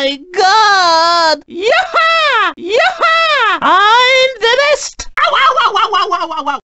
my god! Yaha! Yaha! I'm the best! Ow, ow, ow, ow, ow, ow, ow, ow!